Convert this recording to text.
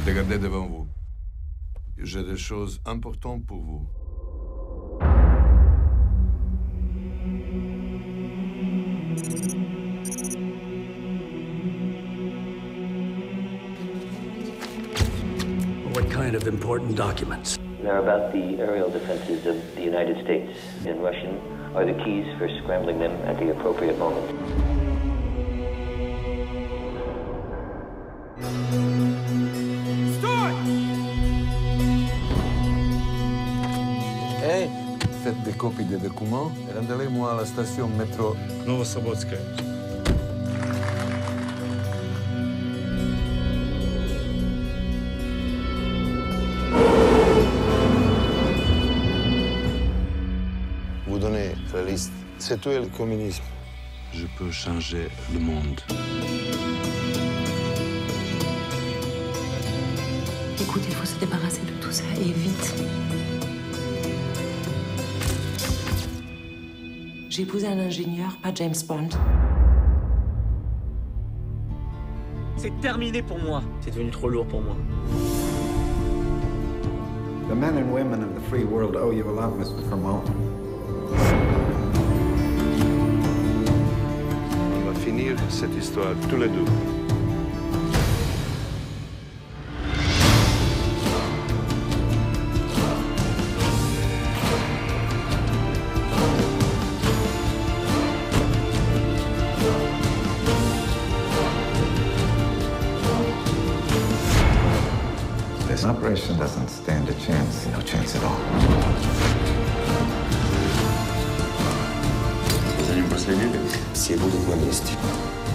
Regardez devant vous. J'ai des choses importantes pour vous. What kind of important documents? They're about the aerial defenses of the United States. In Russian are the keys for scrambling them at the appropriate moment. Hey, faites des copies des documents et rendez-les-moi à la station métro Novosobodskaya. Vous donnez la liste. C'est tout le communisme. Je peux changer le monde. Écoute, il faut se débarrasser de tout ça et vite. J'ai épousé un ingénieur, pas James Bond. C'est terminé pour moi. C'est devenu trop lourd pour moi. The men and women of the free world owe you a lot, Mr. Fremont. On va finir cette histoire tous les deux. This operation doesn't stand a chance. No chance at all. За ним проследили? Все будут на месте.